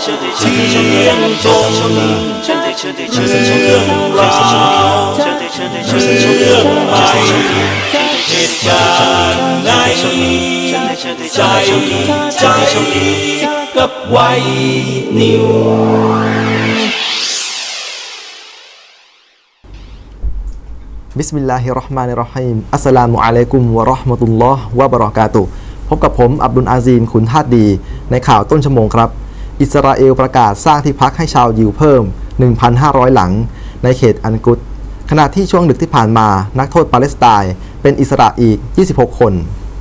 กับไว้นิวบิสมิลลาฮิรเราะห์มานิรเราะฮีมอัสสลามุอะลัยกุมวะเราะห์มะตุลลอฮ์วะบะเราะกาตุฮ์พบกับผมอับดุลอาซีมขุนธาตุดีในข่าวต้นชั่วโมงครับอิสราเอลประกาศสร้างที่พักให้ชาวยิวเพิ่ม 1,500 หลังในเขตอันกุดขณะที่ช่วงดึกที่ผ่านมานักโทษปาเลสไตน์เป็นอิสราอีก26 คน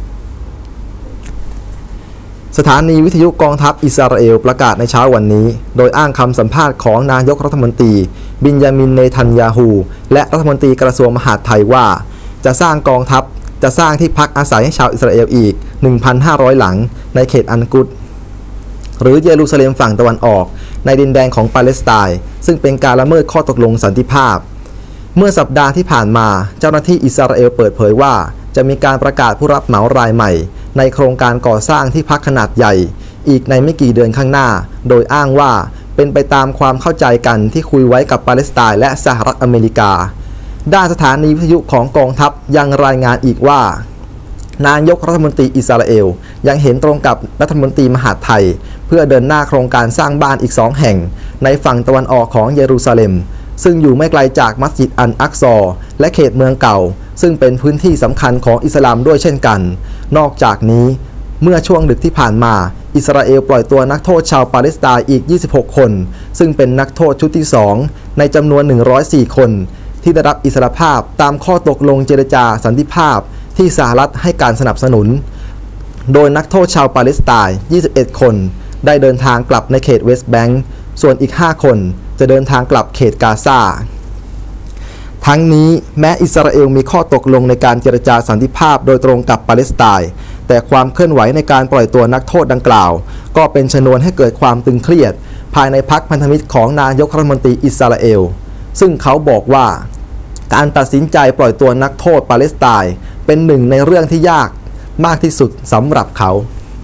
สถานีวิทยุกองทัพอิสราเอลประกาศในเช้าวันนี้โดยอ้างคำสัมภาษณ์ของนายกรัฐมนตรีบินยามินเนทันยาฮูและรัฐมนตรีกระทรวงมหาดไทยว่าจะสร้างกองทัพจะสร้างที่พักอาศัยให้ชาวอิสราเอลอีก 1,500 หลังในเขตอันกุดหรือเยรูซาเล็มฝั่งตะวันออกในดินแดนของปาเลสไตน์ซึ่งเป็นการละเมิดข้อตกลงสันติภาพเมื่อสัปดาห์ที่ผ่านมาเจ้าหน้าที่อิสราเอลเปิดเผยว่าจะมีการประกาศผู้รับเหมารายใหม่ในโครงการก่อสร้างที่พักขนาดใหญ่อีกในไม่กี่เดือนข้างหน้าโดยอ้างว่าเป็นไปตามความเข้าใจกันที่คุยไว้กับปาเลสไตน์และสหรัฐอเมริกาด้านสถานีวิทยุของกองทัพยังรายงานอีกว่านายกรัฐมนตรีอิสราเอลยังเห็นตรงกับรัฐมนตรีมหาดไทยเพื่อเดินหน้าโครงการสร้างบ้านอีก2 แห่งในฝั่งตะวันออกของเยรูซาเล็มซึ่งอยู่ไม่ไกลจากมัสยิดอัลอักซอและเขตเมืองเก่าซึ่งเป็นพื้นที่สำคัญของอิสลามด้วยเช่นกันนอกจากนี้เมื่อช่วงดึกที่ผ่านมาอิสราเอลปล่อยตัวนักโทษชาวปาเลสไตน์อีก26 คนซึ่งเป็นนักโทษชุดที่2ในจำนวน104 คนที่ได้รับอิสรภาพตามข้อตกลงเจรจาสันติภาพที่สหรัฐให้การสนับสนุนโดยนักโทษชาวปาเลสไตน์21 คนได้เดินทางกลับในเขตเวสต์แบงก์ส่วนอีก5 คนจะเดินทางกลับเขตกาซาทั้งนี้แม้อิสราเอลมีข้อตกลงในการเจรจาสันติภาพโดยตรงกับปาเลสไตน์แต่ความเคลื่อนไหวในการปล่อยตัวนักโทษดังกล่าวก็เป็นชนวนให้เกิดความตึงเครียดภายในพรรคพันธมิตรของนายกรัฐมนตรีอิสราเอลซึ่งเขาบอกว่าการตัดสินใจปล่อยตัวนักโทษปาเลสไตน์เป็นหนึ่งในเรื่องที่ยากมากที่สุดสำหรับเขา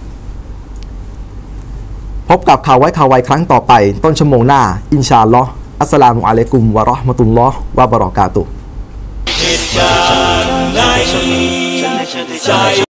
พบกับข่าวไว้ข่าวไวครั้งต่อไปต้นชั่วโมงหน้าอินชาอัลลอฮ์อัสสลามุอะลัยกุมวะเราะห์มะตุลลอฮ์วะบะเราะกาตุฮ์